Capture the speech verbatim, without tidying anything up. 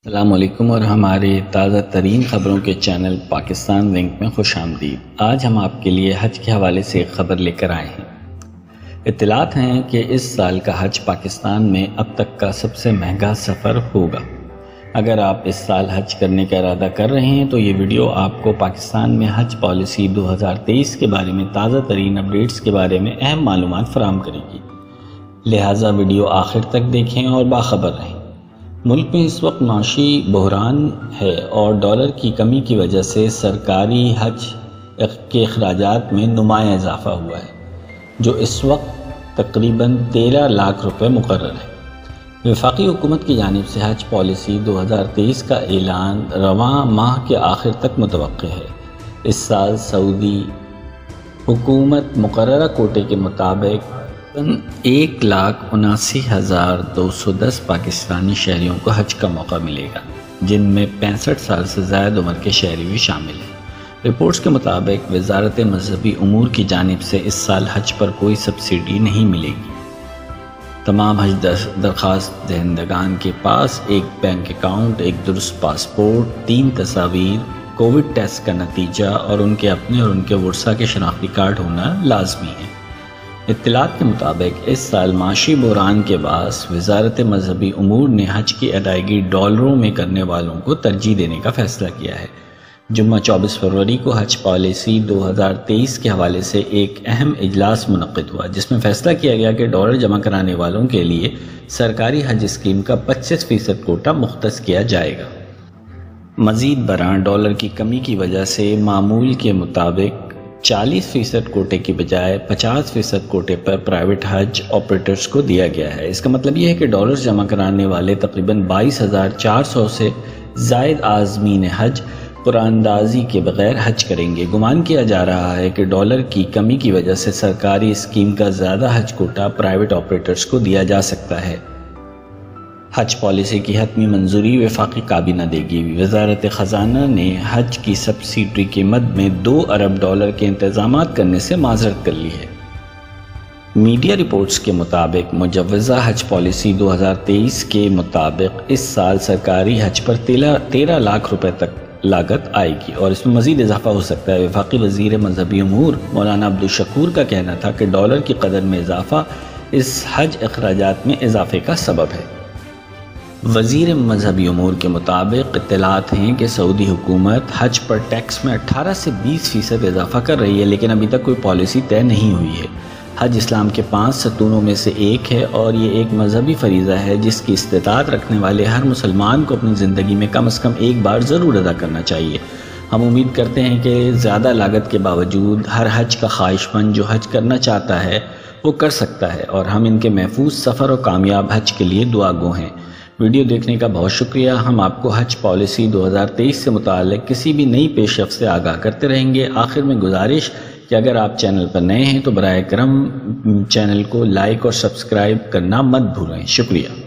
السلام علیکم اور ہمارے تازہ ترین خبروں کے چینل پاکستان لنک میں خوش آمدید۔ آج ہم آپ کے لیے حج کے حوالے سے ایک خبر لے کر آئے ہیں۔ اطلاعات ہیں کہ اس سال کا حج پاکستان میں اب تک کا سب سے مہنگا سفر ہوگا۔ اگر آپ اس سال حج کرنے کا ارادہ کر رہے ہیں تو یہ ویڈیو آپ کو پاکستان میں حج پالیسی دو ہزار تیئیس کے بارے میں تازہ ترین اپڈیٹس کے بارے میں اہم معلومات فراہم کرے گی، لہٰذا ویڈیو آخر تک دیکھیں اور باخبر رہیں۔ ملک میں اس وقت معاشی بحران ہے اور ڈالر کی کمی کی وجہ سے سرکاری حج کے اخراجات میں نمایاں اضافہ ہوا ہے، جو اس وقت تقریباً تیرہ لاکھ روپے مقرر ہے۔ وفاقی حکومت کی جانب سے حج پالیسی دو ہزار تیئیس کا اعلان رواں ماہ کے آخر تک متوقع ہے۔ اس سال سعودی حکومت مقررہ کوٹے کے مطابق ایک لاکھ اناسی ہزار دو سو دس پاکستانی شہریوں کو حج کا موقع ملے گا، جن میں پینسٹھ سال سے زائد عمر کے شہری بھی شامل ہیں۔ رپورٹس کے مطابق وزارت مذہبی امور کی جانب سے اس سال حج پر کوئی سبسڈی نہیں ملے گی۔ تمام حج درخواست دہندگان کے پاس ایک بینک اکاؤنٹ، ایک درست پاسپورٹ، تین تصاویر، کووڈ ٹیسٹ کا نتیجہ اور ان کے اپنے اور ان کے ورثاء کے شناختی کارڈ ہونا لازمی ہے۔ اطلاعات کے مطابق اس سال معاشی بحران کے باعث وزارت مذہبی امور نے حج کی ادائیگی ڈالروں میں کرنے والوں کو ترجیح دینے کا فیصلہ کیا ہے۔ جمعہ چوبیس فروری کو حج پالیسی دو ہزار تیئیس کے حوالے سے ایک اہم اجلاس منعقد ہوا، جس میں فیصلہ کیا گیا کہ ڈالر جمع کرانے والوں کے لیے سرکاری حج اسکیم کا پچیس فیصد کوٹا مختص کیا جائے گا۔ مزید برآں ڈالر کی کمی کی وجہ سے معمول کے مطابق چالیس فیصد کوٹے کی بجائے پچاس فیصد کوٹے پر پرائیویٹ حج آپریٹرز کو دیا گیا ہے۔ اس کا مطلب یہ ہے کہ ڈالرز جمع کرانے والے تقریباً بائیس ہزار چار سو سے زائد عازمین حج قرآندازی کے بغیر حج کریں گے۔ گمان کیا جا رہا ہے کہ ڈالر کی کمی کی وجہ سے سرکاری اسکیم کا زیادہ حج کوٹا پرائیویٹ آپریٹرز کو دیا جا سکتا ہے۔ حج پالیسی کی حتمی منظوری وفاقی کابینہ دے گی۔ وزارت خزانہ نے حج کی سبسڈی کی مد میں دو ارب ڈالر کے انتظامات کرنے سے معذرت کر لی ہے۔ میڈیا رپورٹس کے مطابق مجوزہ حج پالیسی دو ہزار تیئیس کے مطابق اس سال سرکاری حج پر تیرہ لاکھ روپے تک لاگت آئے گی اور اس میں مزید اضافہ ہو سکتا ہے۔ وفاقی وزیر مذہبی امور مولانا عبدالشکور کا کہنا تھا کہ ڈالر کی قدر میں اضافہ اس حج اخراجات میں اضافے کا سبب ہے۔ وزیر مذہبی امور کے مطابق اطلاعات ہیں کہ سعودی حکومت حج پر ٹیکس میں اٹھارہ سے بیس فیصد اضافہ کر رہی ہے، لیکن ابھی تک کوئی پالیسی طے نہیں ہوئی ہے۔ حج اسلام کے پانچ ستونوں میں سے ایک ہے اور یہ ایک مذہبی فریضہ ہے جس کی استطاعت رکھنے والے ہر مسلمان کو اپنی زندگی میں کم از کم ایک بار ضرور ادا کرنا چاہیے۔ ہم امید کرتے ہیں کہ زیادہ لاگت کے باوجود ہر حج کا خواہش مند جو حج کرنا چاہتا ہے وہ کر سکتا ہے، اور ہم ان کے محفوظ سفر اور کامیاب حج کے لیے دعا گو ہیں۔ ویڈیو دیکھنے کا بہت شکریہ۔ ہم آپ کو حج پالیسی دو ہزار تیئیس سے متعلق کسی بھی نئی پیش رفت سے آگاہ کرتے رہیں گے۔ آخر میں گزارش کہ اگر آپ چینل پر نئے ہیں تو براہ کرم چینل کو لائک اور سبسکرائب کرنا مت بھولیں۔ شکریہ۔